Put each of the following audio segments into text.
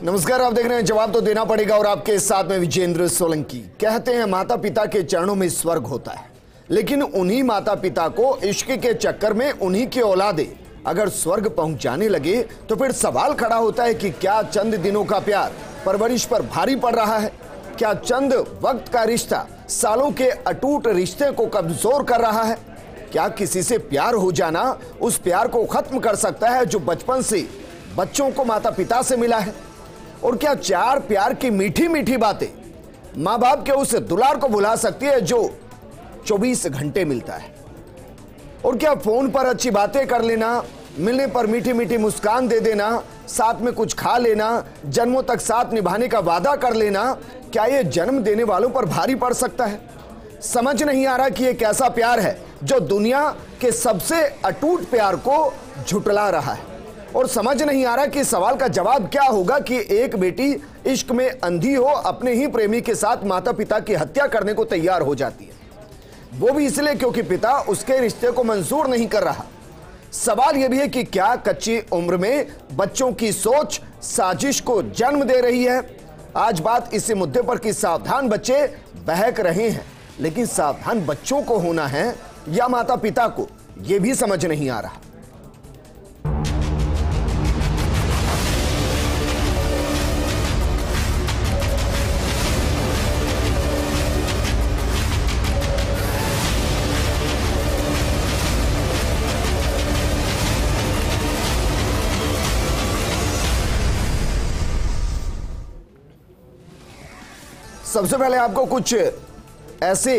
नमस्कार, आप देख रहे हैं जवाब तो देना पड़ेगा और आपके साथ में विजेंद्र सोलंकी। कहते हैं माता पिता के चरणों में स्वर्ग होता है, लेकिन उन्हीं माता पिता को इश्क के चक्कर में उन्हीं के औलादे अगर स्वर्ग पहुंचाने लगे तो फिर सवाल खड़ा होता है कि क्या चंद दिनों का प्यार परवरिश पर भारी पड़ रहा है? क्या चंद वक्त का रिश्ता सालों के अटूट रिश्ते को कमजोर कर रहा है? क्या किसी से प्यार हो जाना उस प्यार को खत्म कर सकता है जो बचपन से बच्चों को माता पिता से मिला है? और क्या चार प्यार की मीठी मीठी बातें माँ बाप के उस दुलार को भुला सकती है जो 24 घंटे मिलता है? और क्या फोन पर अच्छी बातें कर लेना, मिलने पर मीठी मीठी मुस्कान दे देना, साथ में कुछ खा लेना, जन्मों तक साथ निभाने का वादा कर लेना, क्या ये जन्म देने वालों पर भारी पड़ सकता है? समझ नहीं आ रहा कि ये कैसा प्यार है जो दुनिया के सबसे अटूट प्यार को झुटला रहा है। और समझ नहीं आ रहा कि सवाल का जवाब क्या होगा कि एक बेटी इश्क में अंधी हो अपने ही प्रेमी के साथ माता पिता की हत्या करने को तैयार हो जाती है, वो भी इसलिए क्योंकि पिता उसके रिश्ते को मंजूर नहीं कर रहा। सवाल यह भी है कि क्या कच्ची उम्र में बच्चों की सोच साजिश को जन्म दे रही है? आज बात इसी मुद्दे पर कि सावधान बच्चे बहक रहे हैं, लेकिन सावधान बच्चों को होना है या माता पिता को, यह भी समझ नहीं आ रहा। सबसे पहले आपको कुछ ऐसे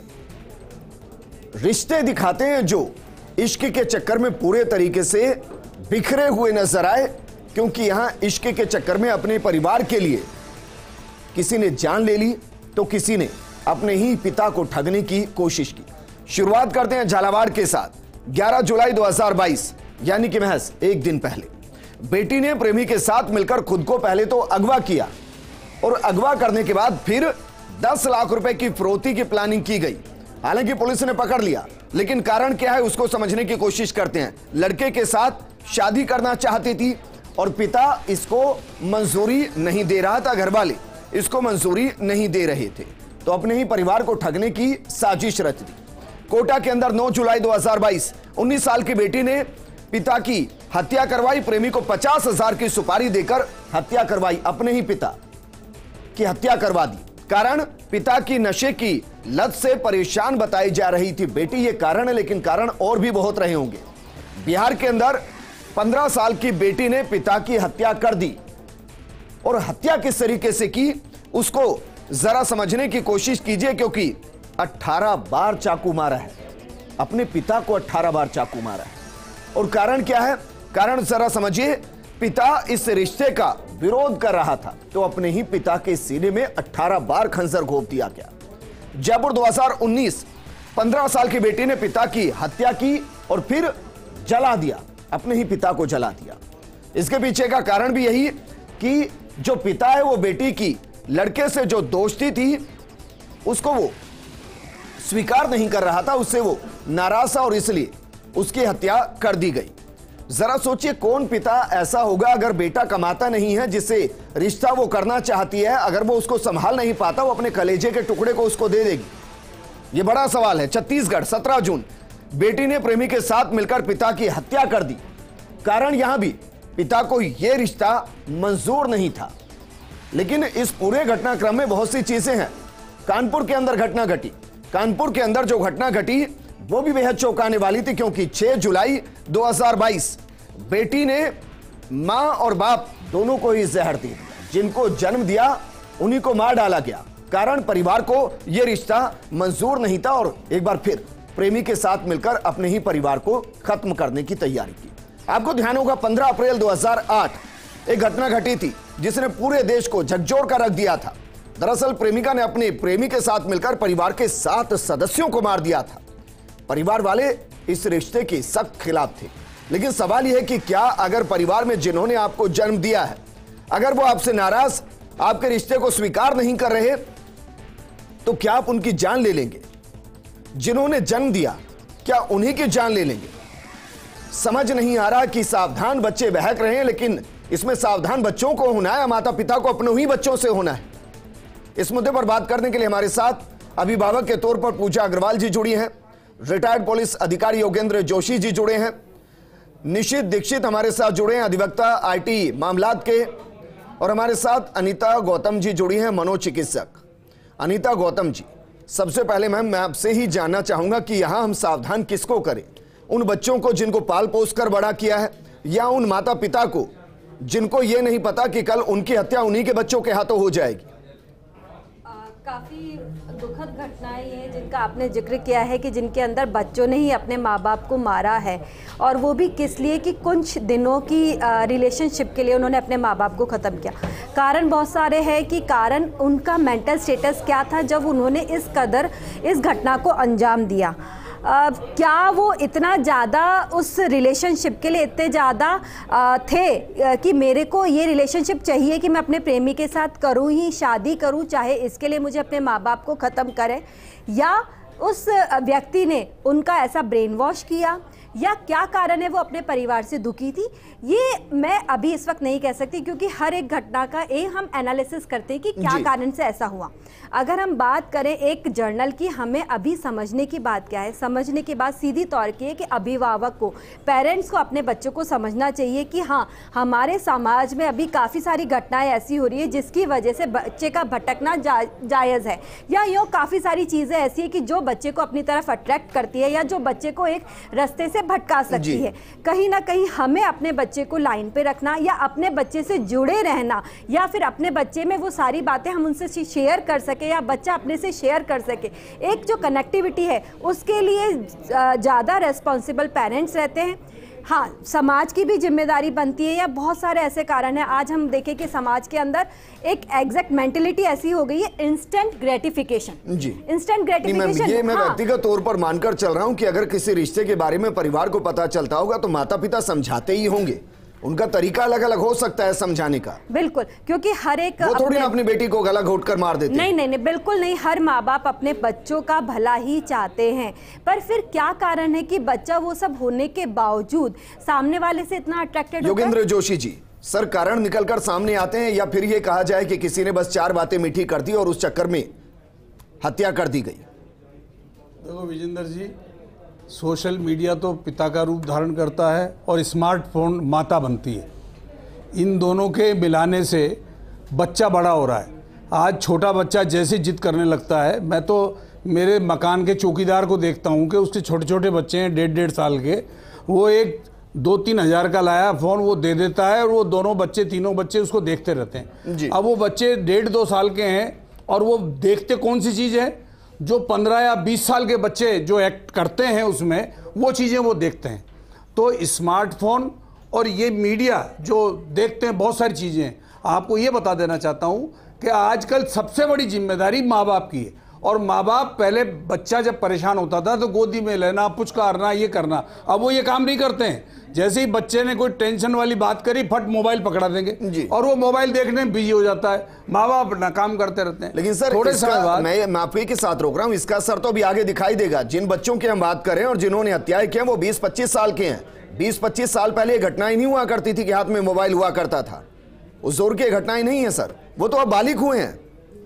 रिश्ते दिखाते हैं जो इश्क के चक्कर में पूरे तरीके से बिखरे हुए नजर आए, क्योंकि यहां इश्क के चक्कर में अपने परिवार के लिए किसी ने जान ले ली तो किसी ने अपने ही पिता को ठगने की कोशिश की। शुरुआत करते हैं झालावाड़ के साथ। 11 जुलाई 2022 यानी कि महज एक दिन पहले बेटी ने प्रेमी के साथ मिलकर खुद को पहले तो अगवा किया और अगवा करने के बाद फिर 10 लाख रुपए की फिरौती की प्लानिंग की गई। हालांकि पुलिस ने पकड़ लिया, लेकिन कारण क्या है उसको समझने की कोशिश करते हैं। लड़के के साथ शादी करना चाहती थी और पिता इसको मंजूरी नहीं दे रहा था, घर वाले इसको मंजूरी नहीं दे रहे थे, तो अपने ही परिवार को ठगने की साजिश रच दी। कोटा के अंदर 9 जुलाई 2022 19 साल की बेटी ने पिता की हत्या करवाई। प्रेमी को 50,000 की सुपारी देकर हत्या करवाई, अपने ही पिता की हत्या करवा दी। कारण पिता की नशे की लत से परेशान बताई जा रही थी बेटी, ये कारण है, लेकिन कारण और भी बहुत रहे होंगे। बिहार के अंदर 15 साल की बेटी ने पिता की हत्या कर दी और हत्या किस तरीके से की उसको जरा समझने की कोशिश कीजिए, क्योंकि 18 बार चाकू मारा है, अपने पिता को 18 बार चाकू मारा है। और कारण क्या है? कारण जरा समझिए। पिता इस रिश्ते का विरोध कर रहा था तो अपने ही पिता के सीने में 18 बार खंजर घोंप दिया गया। जयपुर 2019 15 साल की बेटी ने पिता की हत्या की और फिर जला दिया, अपने ही पिता को जला दिया। इसके पीछे का कारण भी यही कि जो पिता है वो बेटी की लड़के से जो दोस्ती थी उसको वो स्वीकार नहीं कर रहा था, उससे वो नाराज था और इसलिए उसकी हत्या कर दी गई। जरा सोचिए कौन पिता ऐसा होगा अगर बेटा कमाता नहीं है जिसे रिश्ता वो करना चाहती है, अगर वो उसको संभाल नहीं पाता वो अपने कलेजे के टुकड़े को उसको दे देगी? ये बड़ा सवाल है। छत्तीसगढ़ 17 जून बेटी ने प्रेमी के साथ मिलकर पिता की हत्या कर दी। कारण यहां भी पिता को यह रिश्ता मंजूर नहीं था, लेकिन इस पूरे घटनाक्रम में बहुत सी चीजें हैं। कानपुर के अंदर घटना घटी। कानपुर के अंदर जो घटना घटी वो भी बेहद चौंकाने वाली थी, क्योंकि 6 जुलाई 2022 बेटी ने मां और बाप दोनों को ही जहर दी। जिनको जन्म दिया उन्हीं को मार डाला गया। कारण परिवार को यह रिश्ता मंजूर नहीं था और एक बार फिर प्रेमी के साथ मिलकर अपने ही परिवार को खत्म करने की तैयारी की। आपको ध्यान होगा 15 अप्रैल 2008 एक घटना घटी थी जिसने पूरे देश को झकझोर कर रख दिया था। दरअसल प्रेमिका ने अपने प्रेमी के साथ मिलकर परिवार के 7 सदस्यों को मार दिया था। परिवार वाले इस रिश्ते के सख्त खिलाफ थे, लेकिन सवाल यह है कि क्या अगर परिवार में जिन्होंने आपको जन्म दिया है अगर वो आपसे नाराज, आपके रिश्ते को स्वीकार नहीं कर रहे, तो क्या आप उनकी जान ले लेंगे? जिन्होंने जन्म दिया क्या उन्हीं की जान ले लेंगे? समझ नहीं आ रहा कि सावधान बच्चे बहक रहे हैं, लेकिन इसमें सावधान बच्चों को होना है या माता पिता को अपने ही बच्चों से होना है? इस मुद्दे पर बात करने के लिए हमारे साथ अभिभावक के तौर पर पूजा अग्रवाल जी जुड़ी हैं, रिटायर्ड पुलिस अधिकारी योगेंद्र जोशी जी जुड़े हैं, निशित दीक्षित हमारे साथ जुड़े हैं, अधिवक्ता आईटी मामलात के, और हमारे साथ अनीता गौतम जी जुड़ी हैं, मनोचिकित्सक। अनीता गौतम जी, सबसे पहले मैम मैं आपसे ही जानना चाहूंगा कि यहां हम सावधान किसको करें, उन बच्चों को जिनको पाल पोस कर बड़ा किया है, या उन माता पिता को जिनको ये नहीं पता कि कल उनकी हत्या उन्हीं के बच्चों के हाथों हो जाएगी? काफ़ी दुखद घटनाएं ये जिनका आपने जिक्र किया है कि जिनके अंदर बच्चों ने ही अपने माँ बाप को मारा है, और वो भी किस लिए कि कुछ दिनों की रिलेशनशिप के लिए उन्होंने अपने माँ बाप को ख़त्म किया। कारण बहुत सारे हैं कि कारण उनका मेंटल स्टेटस क्या था जब उन्होंने इस कदर इस घटना को अंजाम दिया। क्या वो इतना ज़्यादा उस रिलेशनशिप के लिए इतने ज़्यादा थे कि मेरे को ये रिलेशनशिप चाहिए कि मैं अपने प्रेमी के साथ करूँ ही शादी करूँ, चाहे इसके लिए मुझे अपने माँ बाप को ख़त्म करें, या उस व्यक्ति ने उनका ऐसा ब्रेन वॉश किया, या क्या कारण है वो अपने परिवार से दुखी थी, ये मैं अभी इस वक्त नहीं कह सकती, क्योंकि हर एक घटना का हम एनालिसिस करते हैं कि क्या कारण से ऐसा हुआ। अगर हम बात करें एक जर्नल की, हमें अभी समझने की बात क्या है, समझने की बात सीधी तौर की है कि अभिभावक को, पेरेंट्स को अपने बच्चों को समझना चाहिए कि हाँ, हमारे समाज में अभी काफ़ी सारी घटनाएं ऐसी हो रही है जिसकी वजह से बच्चे का भटकना जायज़ है, या यूँ काफ़ी सारी चीज़ें ऐसी है कि जो बच्चे को अपनी तरफ अट्रैक्ट करती है या जो बच्चे को एक रास्ते से भटका सकती है। कहीं ना कहीं हमें अपने बच्चे को लाइन पे रखना, या अपने बच्चे से जुड़े रहना, या फिर अपने बच्चे में वो सारी बातें हम उनसे शेयर कर सके या बच्चा अपने से शेयर कर सके, एक जो कनेक्टिविटी है उसके लिए ज़्यादा रेस्पॉन्सिबल पेरेंट्स रहते हैं। हाँ, समाज की भी जिम्मेदारी बनती है, या बहुत सारे ऐसे कारण हैं। आज हम देखें कि समाज के अंदर एक एग्जैक्ट मेंटेलिटी ऐसी हो गई है, इंस्टेंट ग्रेटिफिकेशन। जी, इंस्टेंट ग्रेटिफिकेशन। ये मैं व्यक्तिगत तौर पर मानकर चल रहा हूं कि अगर किसी रिश्ते के बारे में परिवार को पता चलता होगा तो माता पिता समझाते ही होंगे, उनका तरीका अलग अलग हो सकता है समझाने का। बिल्कुल, क्योंकि हर एक वो थोड़ी ना अपनी बेटी को गला घोट कर मार देते। नहीं नहीं नहीं, बिल्कुल नहीं। हर माँ बाप अपने बच्चों का भला ही चाहते हैं, पर फिर क्या कारण है कि बच्चा वो सब होने के बावजूद सामने वाले से इतना अट्रैक्टेड? योगेंद्र जोशी जी, सर कारण निकलकर सामने आते हैं, या फिर ये कहा जाए कि किसी ने बस 4 बातें मीठी कर दी और उस चक्कर में हत्या कर दी गई? देखो विजेंद्र जी, सोशल मीडिया तो पिता का रूप धारण करता है और स्मार्टफोन माता बनती है। इन दोनों के मिलाने से बच्चा बड़ा हो रहा है। आज छोटा बच्चा जैसे जिद करने लगता है, मैं तो मेरे मकान के चौकीदार को देखता हूँ कि उसके छोटे छोटे बच्चे हैं 1.5 साल के, वो एक 2-3 हज़ार का लाया फ़ोन वो दे देता है और वो तीनों बच्चे उसको देखते रहते हैं। अब वो बच्चे 1.5-2 साल के हैं और वो देखते कौन सी चीज़ है, जो 15 या 20 साल के बच्चे जो एक्ट करते हैं उसमें वो चीज़ें वो देखते हैं। तो स्मार्टफोन और ये मीडिया जो देखते हैं बहुत सारी चीज़ें हैं। आपको ये बता देना चाहता हूँ कि आजकल सबसे बड़ी जिम्मेदारी माँ बाप की है, और माँ बाप पहले बच्चा जब परेशान होता था तो गोदी में लेना, पुचकारना, ये करना, अब वो ये काम नहीं करते हैं। जैसे ही बच्चे ने कोई टेंशन वाली बात करी, फट मोबाइल पकड़ा देंगे और वो मोबाइल देखने में बिजी हो जाता है। माँ बाप अपना काम करते रहते हैं। लेकिन सर थोड़े समय बाद मैं माफी के साथ रोक रहा हूँ, इसका असर तो अभी आगे दिखाई देगा। जिन बच्चों की हम बात करें और जिन्होंने हत्याएं की वो 20-25 साल के हैं। 20-25 साल पहले ये घटनाएं नहीं हुआ करती थी कि हाथ में मोबाइल हुआ करता था। उस दौर की घटनाएं नहीं है सर, वो तो अब बालिग हुए हैं।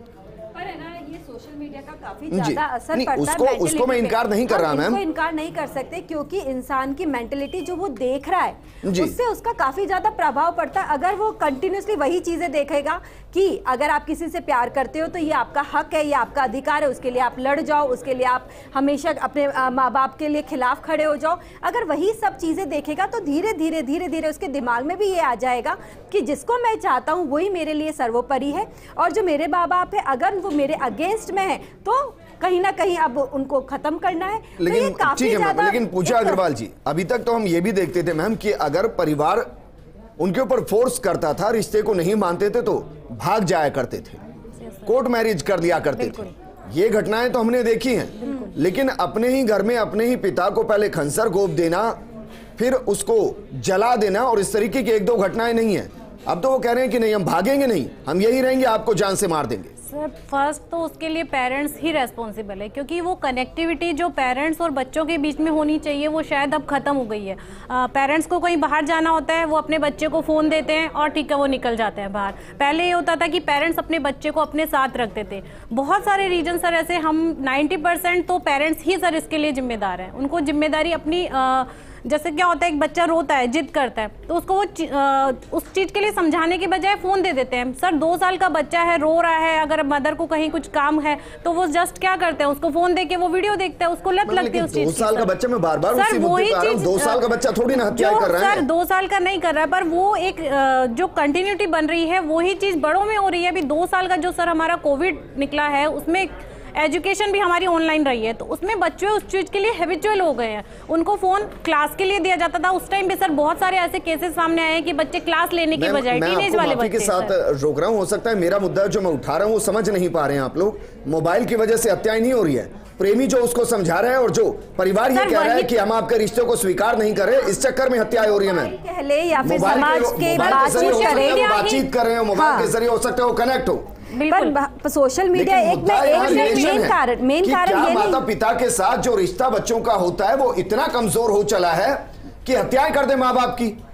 काफी ज्यादा असर पड़ता है। उसको मैं इनकार नहीं कर रहा मैम, इनकार नहीं कर सकते, क्योंकि इंसान की मेंटेलिटी जो वो देख रहा है उससे उसका काफी ज्यादा प्रभाव पड़ता है। अगर वो कंटिन्यूसली वही चीजें देखेगा कि अगर आप किसी से प्यार करते हो तो ये आपका हक है, ये आपका अधिकार है, उसके लिए आप लड़ जाओ, उसके लिए आप हमेशा अपने माँ बाप के लिए खिलाफ खड़े हो जाओ। अगर वही सब चीजें देखेगा तो धीरे धीरे उसके दिमाग में भी ये आ जाएगा कि जिसको मैं चाहता हूँ वही मेरे लिए सर्वोपरि है, और जो मेरे माँ बाप है अगर वो मेरे अगेंस्ट में है तो कहीं ना कहीं अब उनको खत्म करना है। लेकिन ठीक है मैम, लेकिन पूजा अग्रवाल जी, अभी तक तो हम ये भी देखते थे मैम कि अगर परिवार उनके ऊपर फोर्स करता था, रिश्ते को नहीं मानते थे तो भाग जाया करते थे, कोर्ट मैरिज कर लिया करते थे। ये घटनाएं तो हमने देखी हैं, लेकिन अपने ही घर में अपने ही पिता को पहले खंसर घोंप देना, फिर उसको जला देना, और इस तरीके की 1-2 घटनाएं नहीं है। अब तो वो कह रहे हैं कि नहीं हम भागेंगे नहीं, हम यही रहेंगे, आपको जान से मार देंगे। सर फर्स्ट तो उसके लिए पेरेंट्स ही रेस्पॉन्सिबल है, क्योंकि वो कनेक्टिविटी जो पेरेंट्स और बच्चों के बीच में होनी चाहिए वो शायद अब ख़त्म हो गई है। पेरेंट्स को कहीं बाहर जाना होता है, वो अपने बच्चे को फ़ोन देते हैं और ठीक है वो निकल जाते हैं बाहर। पहले ये होता था कि पेरेंट्स अपने बच्चे को अपने साथ रखते थे। बहुत सारे रीजन सर ऐसे, हम 90% तो पेरेंट्स ही सर इसके लिए जिम्मेदार हैं। उनको जिम्मेदारी अपनी जैसे क्या होता है, एक बच्चा रोता है, जिद करता है, तो उसको वो उस चीज़ के लिए समझाने के बजाय फ़ोन दे देते हैं। सर 2 साल का बच्चा है, रो रहा है, अगर मदर को कहीं कुछ काम है तो वो जस्ट क्या करते हैं, उसको फ़ोन दे के वो वीडियो देखते हैं, उसको लत लगती है उस चीज़ की। 2 साल का बच्चा, मैं बार-बार उसी मुद्दे पे आ रहा हूं, 2 साल का बच्चा थोड़ी ना हत्या कर रहा है। सर 2 साल का नहीं कर रहा है, पर वो एक जो कंटिन्यूटी बन रही है वही चीज़ बड़ों में हो रही है। अभी 2 साल का जो सर हमारा कोविड निकला है, उसमें एजुकेशन भी हमारी ऑनलाइन रही है, तो उसमें बच्चे उस चीज़ के लिए हैबिचुअल हो गए हैं। उनको फ़ोन क्लास के लिए दिया जाता था, उस टाइम पे सर बहुत सारे ऐसे केसेस सामने आए हैं कि बच्चे क्लास लेने की बजाय टीनेज वाले बच्चे के साथ रोक रहा हूं। हो सकता है मेरा मुद्दा जो मैं उठा रहा हूं वो समझ नहीं पा रहे हैं आप लोग। मोबाइल की वजह से हत्याएं नहीं हो रही है, प्रेमी जो उसको समझा रहा है और जो परिवार ये कह रहा है कि हम आपके रिश्ते को स्वीकार नहीं कर रहे, इस चक्कर में हत्या हो रही है। मैम कह ले या फिर समाज के बातचीत कर रहे हो, मोबाइल के जरिए हो सकता है वो कनेक्ट हो, पर सोशल मीडिया एक मेन कारण ये माता पिता के साथ जो रिश्ता बच्चों का होता है वो इतना कमजोर हो चला है कि हत्याएं कर दे माँ बाप की।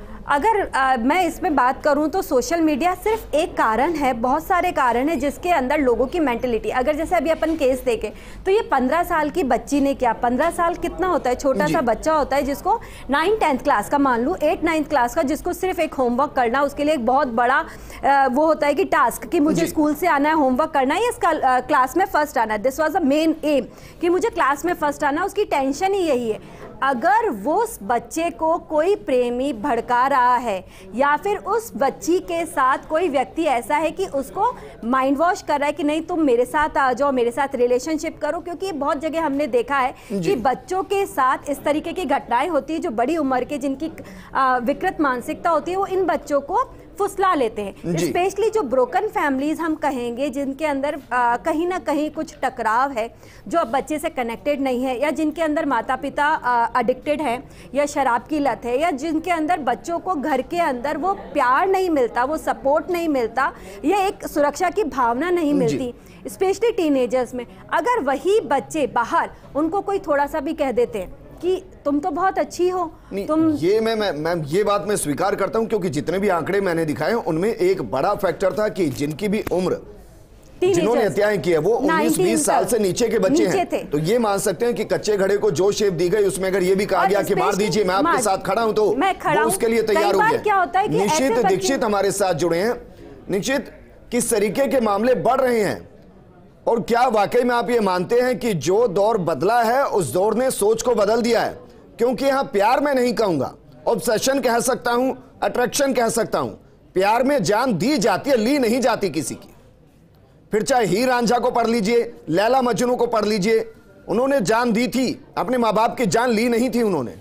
अगर मैं इसमें बात करूं तो सोशल मीडिया सिर्फ एक कारण है, बहुत सारे कारण हैं जिसके अंदर लोगों की मेंटलिटी। अगर जैसे अभी अपन केस देखें तो ये 15 साल की बच्ची ने क्या, 15 साल कितना होता है, छोटा सा बच्चा होता है जिसको 9-10th क्लास का, मान लूँ 8-9th क्लास का, जिसको सिर्फ एक होमवर्क करना, उसके लिए एक बहुत बड़ा वो होता है कि टास्क कि मुझे स्कूल से आना है, होमवर्क करना है, या क्लास में फर्स्ट आना है। This was a main aim कि मुझे क्लास में फर्स्ट आना, उसकी टेंशन ही यही है। अगर वो उस बच्चे को कोई प्रेमी भड़का रहा है या फिर उस बच्ची के साथ कोई व्यक्ति ऐसा है कि उसको माइंड वॉश कर रहा है कि नहीं तुम मेरे साथ आ जाओ, मेरे साथ रिलेशनशिप करो, क्योंकि बहुत जगह हमने देखा है कि बच्चों के साथ इस तरीके की घटनाएं होती है, जो बड़ी उम्र के जिनकी विकृत मानसिकता होती है वो इन बच्चों को फुसला लेते हैं। स्पेशली जो ब्रोकन फैमिलीज हम कहेंगे, जिनके अंदर कहीं ना कहीं कुछ टकराव है, जो अब बच्चे से कनेक्टेड नहीं है, या जिनके अंदर माता पिता एडिक्टेड है या शराब की लत है, या जिनके अंदर बच्चों को घर के अंदर वो प्यार नहीं मिलता, वो सपोर्ट नहीं मिलता, या एक सुरक्षा की भावना नहीं मिलती, स्पेशली टीनेजर्स में। अगर वही बच्चे बाहर उनको कोई थोड़ा सा भी कह देते हैं कि तुम तो बहुत अच्छी हो, तुम ये मैं ये बात मैं स्वीकार करता हूं, क्योंकि जितने भी आंकड़े मैंने दिखाए उनमें एक बड़ा फैक्टर था कि जिनकी भी उम्र, जिन्होंने हत्याएं की है वो 19-20 साल से नीचे के बच्चे हैं। तो ये मान सकते हैं कि कच्चे घड़े को जो शेप दी गई उसमें अगर ये भी कहा गया कि मार दीजिए, मैं आपके साथ खड़ा हूं, तो वो उसके लिए तैयार हो गया। निश्चित दीक्षित हमारे साथ जुड़े हैं। निश्चित, किस तरीके के मामले बढ़ रहे हैं और क्या वाकई में आप ये मानते हैं कि जो दौर बदला है उस दौर ने सोच को बदल दिया है? क्योंकि यहां प्यार में नहीं कहूंगा, ऑब्सेशन कह सकता हूं, अट्रैक्शन कह सकता हूं, प्यार में जान दी जाती है, ली नहीं जाती किसी की। फिर चाहे हीर रांझा को पढ़ लीजिए, लैला मजनू को पढ़ लीजिए, उन्होंने जान दी थी, अपने मां बाप की जान ली नहीं थी उन्होंने।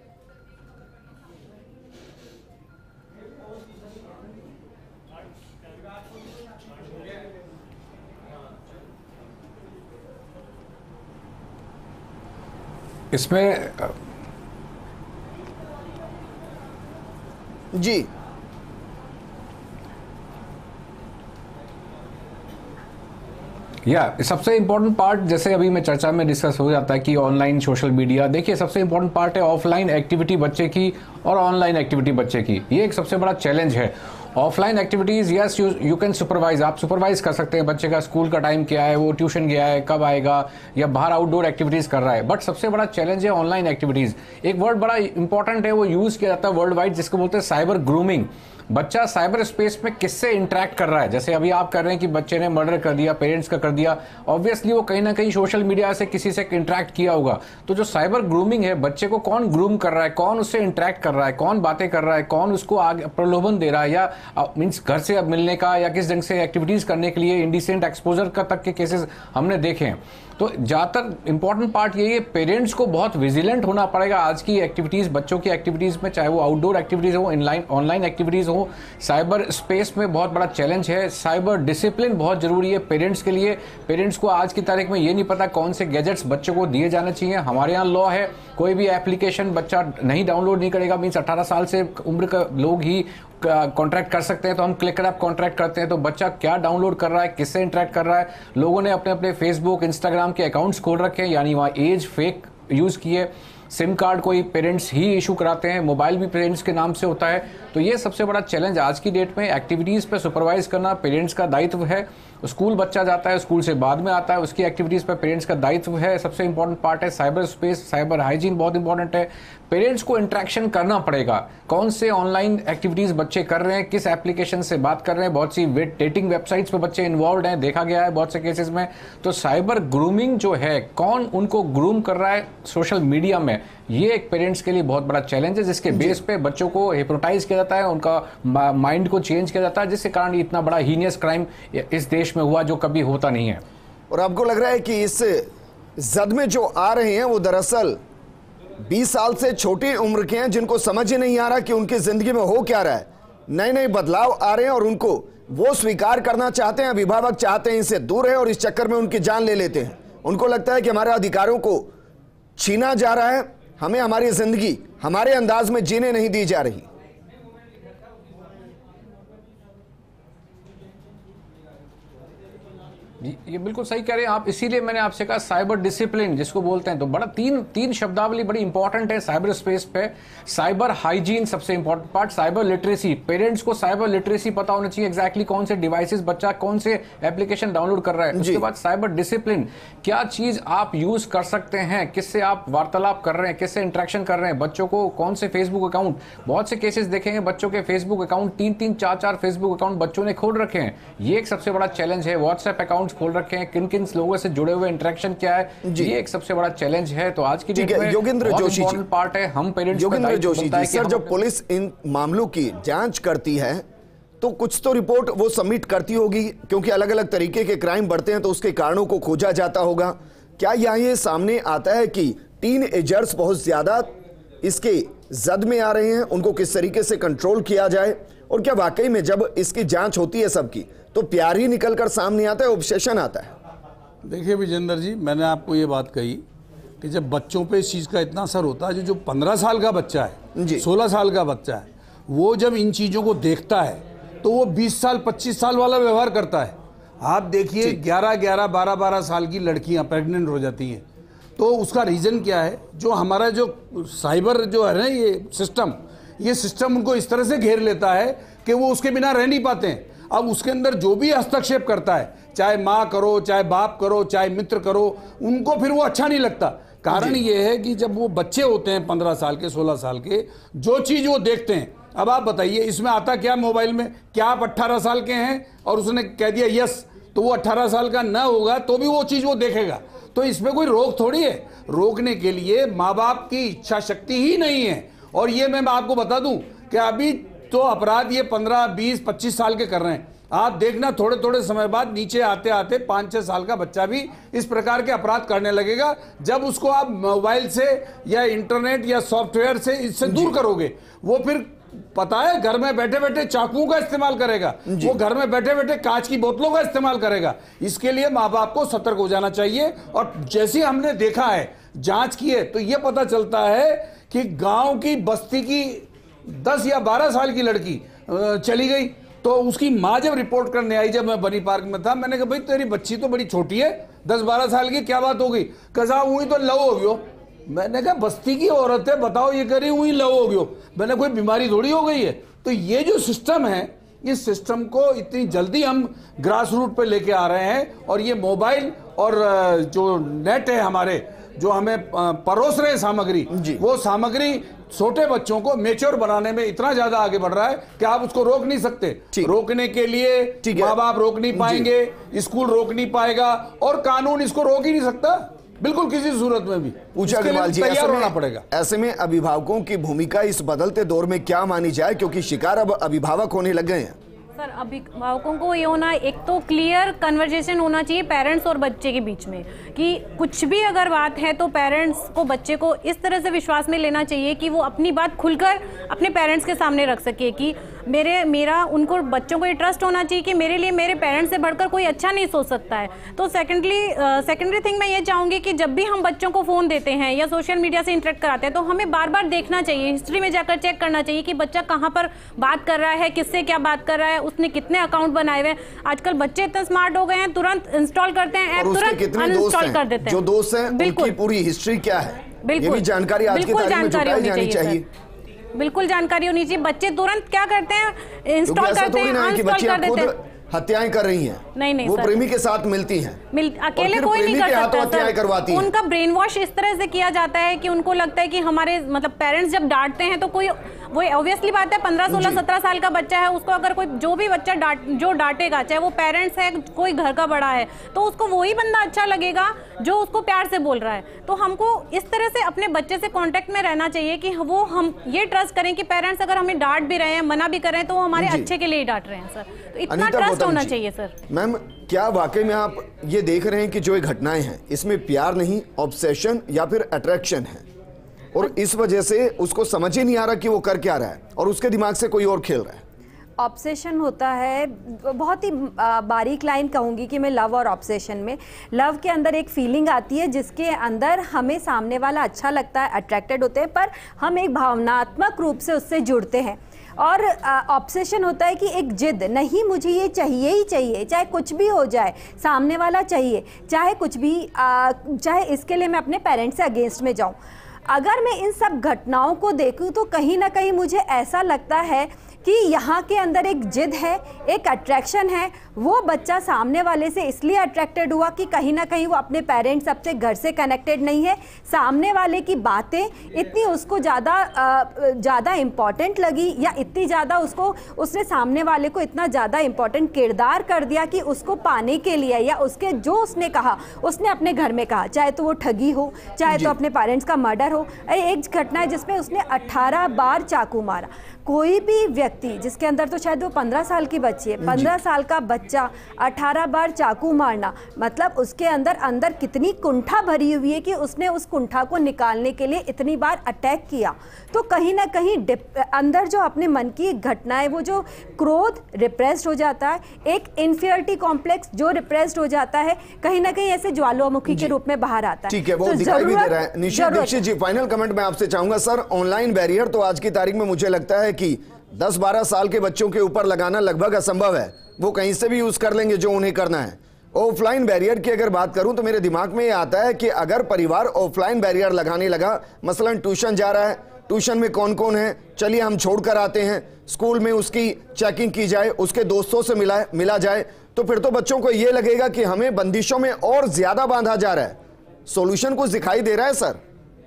इसमें जी सबसे इंपॉर्टेंट पार्ट, जैसे अभी में चर्चा में डिस्कस हो जाता है कि ऑनलाइन सोशल मीडिया, देखिए सबसे इंपॉर्टेंट पार्ट है ऑफलाइन एक्टिविटी बच्चे की और ऑनलाइन एक्टिविटी बच्चे की। ये एक सबसे बड़ा चैलेंज है। Offline activities, yes you can supervise, आप सुपरवाइज कर सकते हैं बच्चे का स्कूल का टाइम क्या है, वो ट्यूशन गया है, कब आएगा, या बाहर आउटडोर एक्टिविटीज कर रहा है। बट सबसे बड़ा चैलेंज है ऑनलाइन एक्टिविटीज। एक वर्ड बड़ा इंपॉर्टेंट है, वो यूज किया जाता है वर्ल्ड वाइड, जिसको बोलते हैं साइबर ग्रूमिंग। बच्चा साइबर स्पेस में किससे इंटरेक्ट कर रहा है। जैसे अभी आप कर रहे हैं कि बच्चे ने मर्डर कर दिया, पेरेंट्स का कर दिया, ऑब्वियसली वो कहीं ना कहीं सोशल मीडिया से किसी से इंटरेक्ट किया होगा। तो जो साइबर ग्रूमिंग है, बच्चे को कौन ग्रूम कर रहा है, कौन उससे इंटरेक्ट कर रहा है, कौन बातें कर रहा है, कौन उसको आगे प्रलोभन दे रहा है, या मीन्स घर से अब मिलने का या किस ढंग से एक्टिविटीज करने के लिए इंडिसेंट एक्सपोजर का तक के केसेस हमने देखे हैं। तो ज्यादातर इंपॉर्टेंट पार्ट यही है, पेरेंट्स को बहुत विजिलेंट होना पड़ेगा आज की एक्टिविटीज, बच्चों की एक्टिविटीज में, चाहे वो आउटडोर एक्टिविटीज हो, ऑनलाइन एक्टिविटीज हो, हूँ, साइबर स्पेस में बहुत बड़ा चैलेंज है। साइबर डिसिप्लिन बहुत जरूरी है पेरेंट्स के लिए। पेरेंट्स को आज की तारीख में ये नहीं पता कौन से गैजेट्स बच्चों को दिए जाने चाहिए। हमारे यहाँ लॉ है, कोई भी एप्लीकेशन बच्चा नहीं डाउनलोड नहीं करेगा, मीन्स 18 साल से उम्र का लोग ही कॉन्ट्रैक्ट कर सकते हैं। तो हम क्लिक ऐप कॉन्ट्रैक्ट करते हैं, तो बच्चा क्या डाउनलोड कर रहा है, किससे इंटरेक्ट कर रहा है। लोगों ने अपने अपने फेसबुक, इंस्टाग्राम के अकाउंट्स खोल रखे हैं, यानी वहाँ एज फेक यूज किए। सिम कार्ड कोई पेरेंट्स ही इशू कराते हैं, मोबाइल भी पेरेंट्स के नाम से होता है। तो ये सबसे बड़ा चैलेंज आज की डेट में। एक्टिविटीज़ पे सुपरवाइज करना पेरेंट्स का दायित्व है। स्कूल बच्चा जाता है, स्कूल से बाद में आता है, उसकी एक्टिविटीज़ पे पेरेंट्स का दायित्व है। सबसे इंपॉर्टेंट पार्ट है साइबर स्पेस, साइबर हाइजीन बहुत इंपॉर्टेंट है। पेरेंट्स को इंटरेक्शन करना पड़ेगा, कौन से ऑनलाइन एक्टिविटीज़ बच्चे कर रहे हैं, किस एप्लीकेशन से बात कर रहे हैं। बहुत सी डेटिंग वेबसाइट्स पे बच्चे इन्वॉल्व हैं, देखा गया है बहुत से केसेस में। तो साइबर ग्रूमिंग जो है, कौन उनको ग्रूम कर रहा है सोशल मीडिया में, ये एक पेरेंट्स के लिए बहुत बड़ा चैलेंज है, जिसके बेस पे बच्चों को हिप्नोटाइज किया जाता है, उनका माइंड को चेंज किया जाता है, जिसके कारण इतना बड़ा हीनियस क्राइम इस देश में हुआ जो कभी होता नहीं है। और आपको लग रहा है कि इस जद में जो आ रहे हैं वो दरअसल 20 साल से छोटी उम्र के हैं, जिनको समझ ही नहीं आ रहा कि उनकी जिंदगी में हो क्या रहा है। नए नए बदलाव आ रहे हैं और उनको वो स्वीकार करना चाहते हैं, अभिभावक चाहते हैं इनसे दूर है और इस चक्कर में उनकी जान ले लेते हैं। उनको लगता है कि हमारे अधिकारों को छीना जा रहा है, हमें हमारी जिंदगी हमारे अंदाज में जीने नहीं दी जा रही। ये बिल्कुल सही कह रहे हैं आप, इसीलिए मैंने आपसे कहा साइबर डिसिप्लिन जिसको बोलते हैं, तो बड़ा तीन शब्दावली बड़ी इंपॉर्टेंट है साइबर स्पेस पे। साइबर हाइजीन सबसे important part, cyber literacy, parents को साइबर लिटरेसी पता होना चाहिए, एग्जैक्टली कौन से डिवाइसेस बच्चा कौन से एप्लीकेशन डाउनलोड कर रहा है। उसके बाद साइबर डिसिप्लिन, क्या चीज आप यूज कर सकते हैं, किससे आप वार्तालाप कर रहे हैं, किससे इंटरेक्शन कर रहे हैं, बच्चों को कौन से फेसबुक अकाउंट, बहुत से केसेस देखेंगे बच्चों के फेसबुक अकाउंट 3-3, 4-4 फेसबुक अकाउंट बच्चों ने खोल रखे हैं। ये एक सबसे बड़ा चैलेंज है। व्हाट्सएप अकाउंट खोल रखे हैं, किन किन लोगों से जुड़े हुए इंटरेक्शन क्या है, ये एक सबसे बड़ा चैलेंज है। तो आज की डेट में योगेंद्र जोशी जी पार्ट है, हम पेरेंट्स योगेंद्र जोशी जी, सर जब पुलिस इन मामलों की जांच करती है तो कुछ तो रिपोर्ट वो सबमिट करती होगी, क्योंकि अलग अलग तरीके के क्राइम बढ़ते हैं तो उसके कारणों को खोजा जाता होगा। क्या यहाँ ये सामने आता है कि टीनएजर्स बहुत ज्यादा इसके जद में आ रहे हैं, उनको किस तरीके से कंट्रोल किया जाए, और क्या वाकई में जब इसकी जांच होती है सबकी तो प्यार ही निकलकर सामने आता है, ऑब्सेशन आता है? देखिए विजेंद्र जी, मैंने आपको ये बात कही कि जब बच्चों पे इस चीज़ का इतना असर होता है, जो 15 साल का बच्चा है, 16 साल का बच्चा है, वो जब इन चीज़ों को देखता है तो वो 20 साल 25 साल वाला व्यवहार करता है। आप देखिए 11-11, 12-12 साल की लड़कियां प्रेग्नेंट हो जाती हैं। तो उसका रीज़न क्या है? जो हमारा जो साइबर जो है ना ये सिस्टम उनको इस तरह से घेर लेता है कि वो उसके बिना रह नहीं पाते हैं। अब उसके अंदर जो भी हस्तक्षेप करता है, चाहे माँ करो, चाहे बाप करो, चाहे मित्र करो, उनको फिर वो अच्छा नहीं लगता। कारण ये है कि जब वो बच्चे होते हैं 15 साल के, 16 साल के, जो चीज़ वो देखते हैं, अब आप बताइए इसमें आता क्या मोबाइल में? क्या आप 18 साल के हैं और उसने कह दिया यस, तो वो 18 साल का ना होगा तो भी वो चीज़ वो देखेगा। तो इसमें कोई रोक थोड़ी है। रोकने के लिए माँ बाप की इच्छा शक्ति ही नहीं है। और ये मैं आपको बता दूं कि अभी तो अपराध ये 15, 20, 25 साल के कर रहे हैं। आप देखना थोड़े थोड़े समय बाद नीचे आते आते 5-6 साल का बच्चा भी इस प्रकार के अपराध करने लगेगा। जब उसको आप मोबाइल से या इंटरनेट या सॉफ्टवेयर से इससे दूर करोगे, वो फिर पता है घर में बैठे बैठे चाकुओं का इस्तेमाल करेगा, वो घर में बैठे बैठे कांच की बोतलों का इस्तेमाल करेगा। इसके लिए माँ बाप को सतर्क हो जाना चाहिए। और जैसे हमने देखा है, जांच की है, तो ये पता चलता है कि गांव की बस्ती की 10 या 12 साल की लड़की चली गई, तो उसकी माँ जब रिपोर्ट करने आई, जब मैं बनी पार्क में था, मैंने कहा भाई तेरी बच्ची तो बड़ी छोटी है, 10-12 साल की, क्या बात हो गई? कहा हुई तो लव हो गयो। मैंने कहा बस्ती की औरत है, बताओ ये करी हुई लव हो गयो, मैंने कोई बीमारी थोड़ी हो गई है। तो ये जो सिस्टम है, इस सिस्टम को इतनी जल्दी हम ग्रास रूट पे लेके आ रहे हैं। और ये मोबाइल और जो नेट है हमारे, जो हमें परोस रहे सामग्री, वो सामग्री छोटे बच्चों को मेच्योर बनाने में इतना ज्यादा आगे बढ़ रहा है कि आप उसको रोक नहीं सकते। रोकने के लिए माँ बाप रोक नहीं पाएंगे, स्कूल रोक नहीं पाएगा, और कानून इसको रोक ही नहीं सकता बिल्कुल किसी सूरत में भी। पूजा अग्रवाल जी, तैयार होना पड़ेगा। ऐसे में अभिभावकों की भूमिका इस बदलते दौर में क्या मानी जाए, क्योंकि शिकार अब अभिभावक होने लग गए हैं? सर, अभिभावकों को ये होना, एक तो क्लियर कन्वर्सेशन होना चाहिए पेरेंट्स और बच्चे के बीच में, कि कुछ भी अगर बात है तो पेरेंट्स को बच्चे को इस तरह से विश्वास में लेना चाहिए कि वो अपनी बात खुलकर अपने पेरेंट्स के सामने रख सके। कि मेरा उनको बच्चों को ये ट्रस्ट होना चाहिए कि मेरे लिए मेरे पेरेंट्स से बढ़कर कोई अच्छा नहीं सोच सकता है। तो सेकेंडरी थिंग मैं ये चाहूँगी कि जब भी हम बच्चों को फ़ोन देते हैं या सोशल मीडिया से इंटरेक्ट कराते हैं तो हमें बार बार देखना चाहिए, हिस्ट्री में जाकर चेक करना चाहिए कि बच्चा कहाँ पर बात कर रहा है, किससे क्या बात कर रहा है, उसने कितने अकाउंट बनाए हुए हैं। आजकल बच्चे इतने स्मार्ट हो गए हैं, तुरंत इंस्टॉल करते हैं ऐप, तुरंत अनइंस्टॉल कर देते हैं। जो दोस्त हैं उनकी पूरी हिस्ट्री क्या है, ये भी जानकारी आज की तारीख में जुटाई जानी चाहिए। बिल्कुल जानकारी होनी चाहिए। बच्चे तुरंत क्या करते हैं, इंस्टॉल करते हैं, अनइंस्टॉल कर देते हैं। हत्याएं कर रही हैं, नहीं वो प्रेमी के साथ मिलती हैं, अकेले कोई नहीं कर सकता हत्याएं करवाती हैं। उनका ब्रेन वॉश इस तरह से किया जाता है कि उनको लगता है कि हमारे मतलब पेरेंट्स जब डांटते हैं तो कोई, वो ऑब्वियसली बात है 15, 16, 17 साल का बच्चा है, उसको अगर कोई जो भी बच्चा डांटेगा, चाहे वो पेरेंट्स है, कोई घर का बड़ा है, तो उसको वही बंदा अच्छा लगेगा जो उसको प्यार से बोल रहा है। तो हमको इस तरह से अपने बच्चे से कांटेक्ट में रहना चाहिए कि वो हम ये ट्रस्ट करें कि पेरेंट्स अगर हमें डांट भी रहे हैं, मना भी कर रहे हैं, तो वो हमारे अच्छे के लिए ही डांट रहे हैं सर। तो इतना ट्रस्ट होना चाहिए सर। मैम, क्या वाकई में आप ये देख रहे हैं कि जो ये घटनाएं हैं इसमें प्यार नहीं, ऑब्सेशन या फिर अट्रैक्शन है, और इस वजह से उसको समझ ही नहीं आ रहा कि वो कर क्या रहा है और उसके दिमाग से कोई और खेल रहा है। ऑब्सेशन होता है, बहुत ही बारीक लाइन कहूँगी कि मैं लव और ऑब्सेशन में, लव के अंदर एक फीलिंग आती है जिसके अंदर हमें सामने वाला अच्छा लगता है, अट्रैक्टेड होते हैं, पर हम एक भावनात्मक रूप से उससे जुड़ते हैं। और ऑब्सेशन होता है कि एक जिद, नहीं मुझे ये चाहिए ही चाहिए, चाहे कुछ भी हो जाए, सामने वाला चाहिए, चाहे कुछ भी, चाहे इसके लिए मैं अपने पेरेंट्स से अगेंस्ट में जाऊँ। अगर मैं इन सब घटनाओं को देखूं तो कहीं ना कहीं मुझे ऐसा लगता है कि यहाँ के अंदर एक जिद है, एक अट्रैक्शन है। वो बच्चा सामने वाले से इसलिए अट्रैक्टेड हुआ कि कहीं ना कहीं वो अपने पेरेंट्स सबसे घर से कनेक्टेड नहीं है, सामने वाले की बातें इतनी उसको ज़्यादा इम्पॉर्टेंट लगी, या इतनी ज़्यादा उसने सामने वाले को इतना ज़्यादा इम्पॉर्टेंट किरदार कर दिया कि उसको पाने के लिए, या उसके जो उसने कहा उसने अपने घर में कहा, चाहे तो वो ठगी हो, चाहे तो अपने पेरेंट्स का मर्डर हो। एक घटना है जिसमें उसने 18 बार चाकू मारा। कोई भी व्यक्ति जिसके अंदर, तो शायद वो 15 साल की बच्ची है, 15 साल का बच्चा 18 बार चाकू मारना, मतलब उसके अंदर कितनी कुंठा भरी हुई है कि उसने उस कुंठा को निकालने के लिए इतनी बार अटैक किया। तो कहीं ना कहीं अंदर जो अपने मन की घटना है, वो जो क्रोध रिप्रेस्ड हो जाता है, एक इन्फीरियरिटी कॉम्प्लेक्स जो रिप्रेस्ड हो जाता है, कहीं ना कहीं ऐसे ज्वालामुखी के रूप में बाहर आता है। ठीक है, वो तो दिखाई भी दे रहा है। निशित दीक्षित जी, फाइनल कमेंट मैं आपसे चाहूंगा सर। ऑनलाइन बैरियर तो आज की तारीख में मुझे लगता है कि 10-12 साल के बच्चों के ऊपर लगाना लगभग असंभव है, वो कहीं से भी यूज कर लेंगे जो उन्हें करना है। ऑफलाइन बैरियर की अगर बात करूं तो मेरे दिमाग में ये आता है कि अगर परिवार ऑफलाइन बैरियर लगाने लगा, मसलन ट्यूशन जा रहा है, ट्यूशन में कौन कौन है, चलिए हम छोड़कर आते हैं, स्कूल में उसकी चेकिंग की जाए, उसके दोस्तों से मिला जाए, तो फिर तो बच्चों को यह लगेगा कि हमें बंदिशों में और ज्यादा बांधा जा रहा है। सॉल्यूशन कुछ दिखाई दे रहा है सर?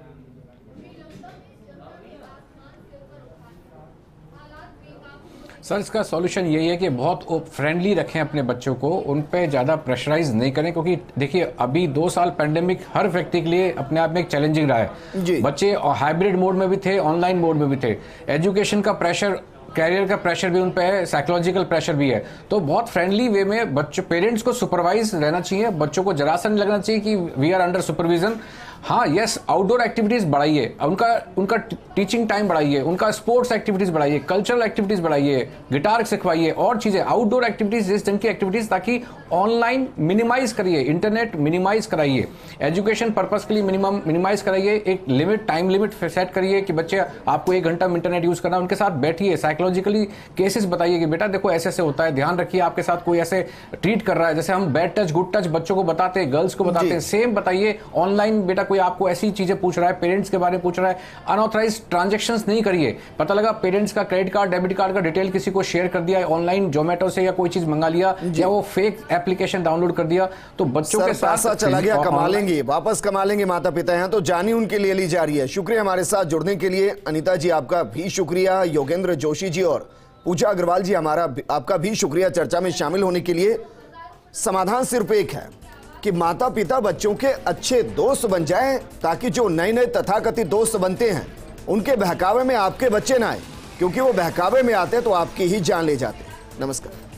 सर, इसका सॉल्यूशन यही है कि बहुत फ्रेंडली रखें अपने बच्चों को, उन पे ज़्यादा प्रेशराइज नहीं करें, क्योंकि देखिए अभी 2 साल पैंडेमिक हर व्यक्ति के लिए अपने आप में एक चैलेंजिंग रहा है। बच्चे हाइब्रिड मोड में भी थे, ऑनलाइन मोड में भी थे, एजुकेशन का प्रेशर, कैरियर का प्रेशर भी उन पे है, साइकोलॉजिकल प्रेशर भी है। तो बहुत फ्रेंडली वे में बच्चों, पेरेंट्स को सुपरवाइज रहना चाहिए, बच्चों को जरा सा नहीं लगना चाहिए कि वी आर अंडर सुपरविजन। हाँ, यस, आउटडोर एक्टिविटीज बढ़ाइए, उनका टीचिंग टाइम बढ़ाइए, उनका स्पोर्ट्स एक्टिविटीज बढ़ाइए, कल्चरल एक्टिविटीज बढ़ाइए, गिटार सिखवाइए और चीजें, आउटडोर एक्टिविटीज, इस ढंग की एक्टिविटीज, ताकि ऑनलाइन मिनिमाइज करिए, इंटरनेट मिनिमाइज कराइए, एजुकेशन पर्पस के लिए मिनिमाइज कराइए, एक लिमिट, टाइम लिमिट सेट करिए कि बच्चे आपको 1 घंटा इंटरनेट यूज करना, उनके साथ बैठिए, साइकोलॉजिकली केसेस बताइए कि बेटा देखो ऐसे ऐसे होता है, ध्यान रखिए आपके साथ कोई ऐसे ट्रीट कर रहा है, जैसे हम बैड टच गुड टच बच्चों को बताते हैं, गर्ल्स को बताते हैं, सेम बताइए। ऑनलाइन बेटा कोई आपको ऐसी चीजें पूछ रहा है, पेरेंट्स के बारे में पूछ रहा है, अनऑथराइज्ड ट्रांजैक्शंस नहीं करिए। पता लगा पेरेंट्स का क्रेडिट कार्ड, डेबिट कार्ड का डिटेल किसी को शेयर कर दिया, ऑनलाइन जोमेटो से या कोई चीज मंगा लिया, या वो फेक एप्लीकेशन डाउनलोड कर दिया, तो बच्चों के साथ चला गया, कमा लेंगे, वापस कमा लेंगे माता पिता हैं, तो जानी उनके लिए ली जा रही है। शुक्रिया हमारे साथ जुड़ने के लिए। अनीता जी आपका भी शुक्रिया, योगेंद्र जोशी जी और पूजा अग्रवाल जी आपका भी शुक्रिया चर्चा में शामिल होने के लिए। समाधान सिर्फ एक है कि माता पिता बच्चों के अच्छे दोस्त बन जाएं, ताकि जो नए नए तथाकथित दोस्त बनते हैं उनके बहकावे में आपके बच्चे ना आए, क्योंकि वो बहकावे में आते हैं तो आपकी ही जान ले जाते हैं। नमस्कार।